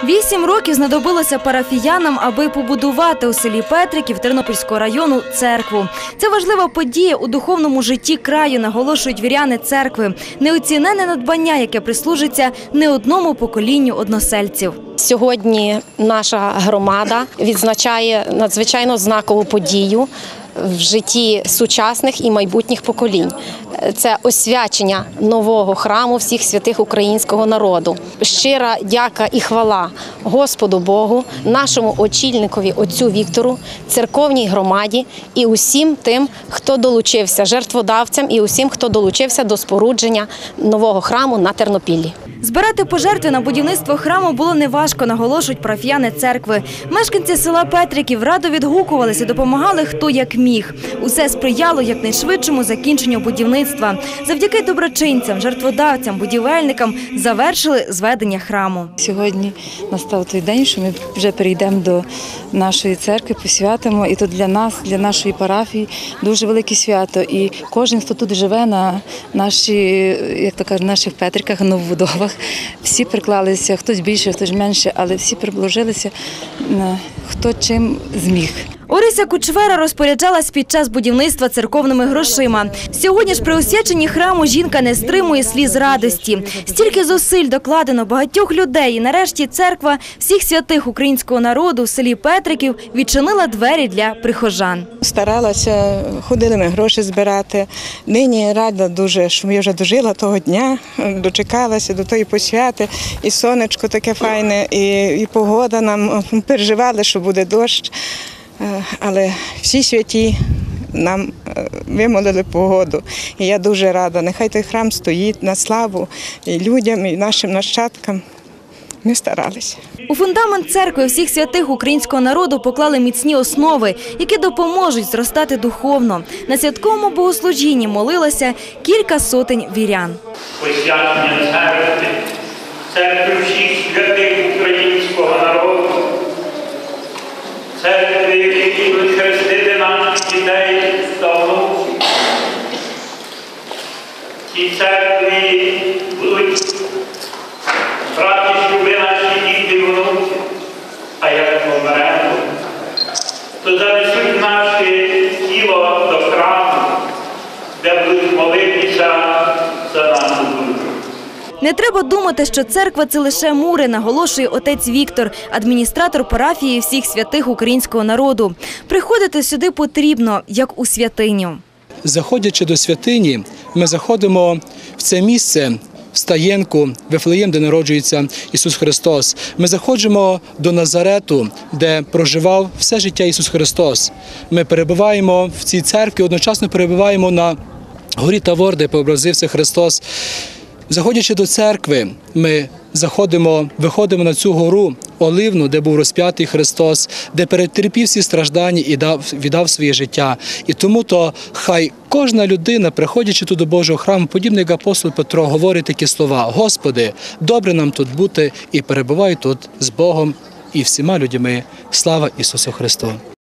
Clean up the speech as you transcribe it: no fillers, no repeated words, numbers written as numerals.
8 років знадобилося парафіянам, аби побудувати у селі Петриків Тернопільського району церкву. Це важлива подія у духовному житті краю, наголошують віряни церкви. Неоціненне надбання, яке прислужиться не одному поколінню односельців. Сьогодні наша громада відзначає надзвичайно знакову подію в житті сучасних і майбутніх поколінь. Це освячення нового храму всіх святих українського народу. Щира дяка і хвала Господу Богу, нашому очільникові отцю Віктору, церковній громаді і усім тим, хто долучився, жертводавцям і усім, хто долучився до спорудження нового храму на Тернопіллі. Збирати пожертви на будівництво храму було неважко, наголошують парафіяни церкви. Мешканці села Петриків радо відгукувалися, допомагали хто як міг. Усе сприяло якнайшвидшому закінченню будівництва. Завдяки доброчинцям, жертводавцям, будівельникам завершили зведення храму. Сьогодні настав той день, що ми вже перейдемо до нашої церкви, посвятимо. І то для нас, для нашої парафії дуже велике свято. І кожен, хто тут живе на наших Петриках, новобудовах, всі приклалися, хтось більше, хтось менше, але всі приложилися, хто чим зміг. Орися Кучвера розпоряджалась під час будівництва церковними грошима. Сьогодні ж при освяченні храму жінка не стримує сліз радості. Стільки зусиль докладено багатьох людей, і нарешті церква всіх святих українського народу в селі Петриків відчинила двері для прихожан. Старалася, ходили ми гроші збирати. Нині рада дуже, що я вже дожила того дня, дочекалася до тої посвяти. І сонечко таке файне, і погода нам, переживали, що буде дощ. Але всі святі нам вимолили погоду. І я дуже рада. Нехай той храм стоїть на славу і людям, і нашим нащадкам. Ми старалися. У фундамент церкви всіх святих українського народу поклали міцні основи, які допоможуть зростати духовно. На святковому богослужінні молилося кілька сотень вірян. Посвячення церкви всіх святих українського народу, церкви, які будуть хрестити наших дітей та внуків. Ці церкви будуть брати шлюби наші діти і внуки, а як помремо, то занесуть наше тіло до храму, де будуть молитися за нашу душу. Не треба думати, що церква – це лише мури, наголошує отець Віктор, адміністратор парафії всіх святих українського народу. Приходити сюди потрібно, як у святиню. Заходячи до святині, ми заходимо в це місце, в Стаєнку, Вифлеєм, де народжується Ісус Христос. Ми заходимо до Назарету, де проживав все життя Ісус Христос. Ми перебуваємо в цій церкві, одночасно перебуваємо на горі Тавор, де преобразився Христос. Заходячи до церкви, ми виходимо на цю гору Оливну, де був розп'ятий Христос, де перетерпів всі страждання і віддав своє життя. І тому-то хай кожна людина, приходячи тут до Божого храму, подібно як апостол Петро, говорить такі слова: «Господи, добре нам тут бути і перебувай тут з Богом і всіма людьми. Слава Ісусу Христу!»